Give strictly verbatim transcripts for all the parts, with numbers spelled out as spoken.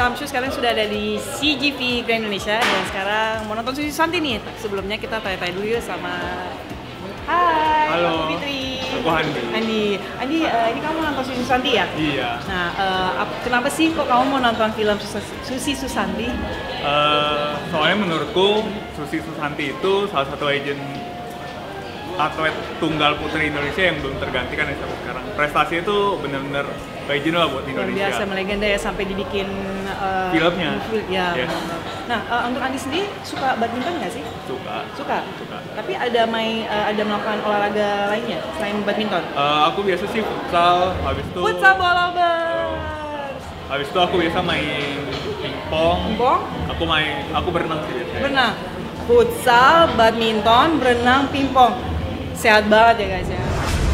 Samshu sekarang sudah ada di C G V Grand Indonesia dan sekarang mau nonton Susi Susanti nih. Sebelumnya kita tanya-tanya dulu ya sama Hai, halo. aku Fitri. Aku Andi. Andi, Andi, uh, ini kamu nonton Susi Susanti ya? Iya. Nah, uh, kenapa sih kok kamu mau nonton film Susi Susanti? Uh, soalnya menurutku Susi Susanti itu salah satu legend atlet tunggal putri Indonesia yang belum tergantikan ya sampai sekarang. Prestasinya itu benar-benar legend lah buat Indonesia. Luar biasa, melegenda ya, sampai dibikin uh, filmnya. Film, ya. Yes. Nah, uh, untuk Andi sendiri suka badminton nggak sih? Suka. Suka. Suka. Tapi ada main, uh, ada melakukan olahraga lainnya selain badminton? Uh, aku biasa sih futsal, habis itu. Futsal bola bers. Habis itu aku biasa main pingpong. Pingpong? Aku main, aku berenang sih biasanya. Berenang. Futsal, badminton, berenang, pingpong. Sehat banget ya guys ya.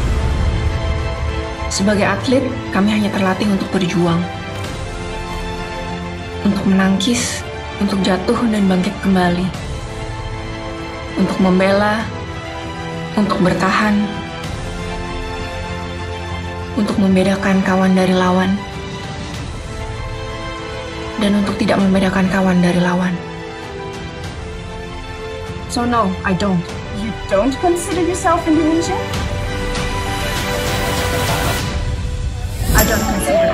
Sebagai atlet, kami hanya terlatih untuk berjuang. Untuk menangkis, untuk jatuh dan bangkit kembali. Untuk membela, untuk bertahan, untuk membedakan kawan dari lawan, dan untuk tidak membedakan kawan dari lawan. So no, I don't. You don't consider yourself Indonesian? I don't consider.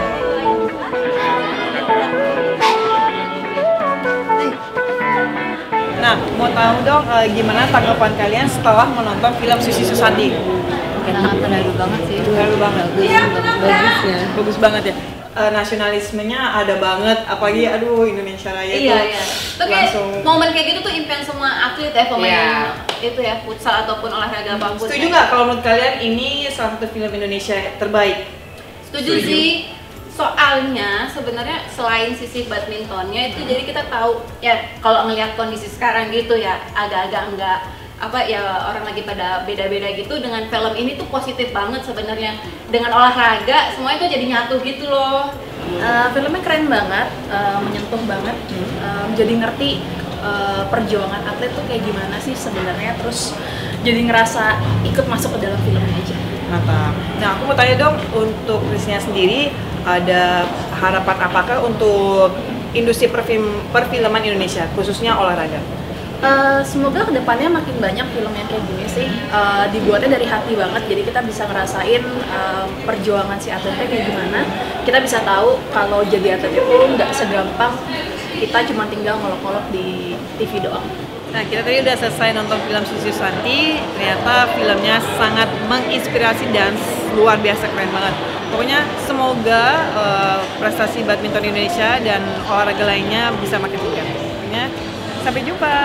Nah, mau tahu dong uh, gimana tanggapan kalian setelah menonton film Susi Susanti? Sangat terharu banget sih. Terharu banget. Bagus, bagus ya. Bagus banget ya. Uh, nasionalismenya ada banget, apalagi aduh Indonesia Raya Iya, tuh iya. Itu kayak langsung. momen kayak gitu tuh impian semua atlet ya, pemain Iya. itu ya, futsal ataupun olahraga apapun. Setuju ya. nggak kalau menurut kalian ini salah satu film Indonesia terbaik? Setuju, Setuju. sih. Soalnya sebenarnya selain sisi badmintonnya itu jadi kita tahu ya kalau ngelihat kondisi sekarang gitu ya agak-agak enggak apa ya orang lagi pada beda-beda gitu, dengan film ini tuh positif banget sebenarnya, dengan olahraga semua itu jadi nyatu gitu loh. Uh, filmnya keren banget, uh, menyentuh banget, uh, jadi ngerti uh, perjuangan atlet tuh kayak gimana sih sebenarnya, terus jadi ngerasa ikut masuk ke dalam filmnya aja. Mantap. Nah, aku mau tanya dong, untuk Krisnya sendiri ada harapan apakah untuk industri perfilm, perfilman Indonesia, khususnya olahraga? Uh, semoga kedepannya makin banyak film yang kayak gini sih, uh, dibuatnya dari hati banget, jadi kita bisa ngerasain uh, perjuangan si atletnya kayak gimana. Kita bisa tahu kalau jadi atlet itu nggak segampang kita cuma tinggal ngolok-ngolok di T V doang. Nah, kita tadi udah selesai nonton film Susi Susanti, ternyata filmnya sangat menginspirasi dan luar biasa keren banget. Pokoknya semoga uh, prestasi badminton Indonesia dan olahraga lainnya bisa makin tingkat. Pokoknya sampai jumpa.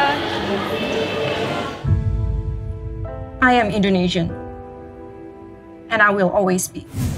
I am Indonesian, and I will always be.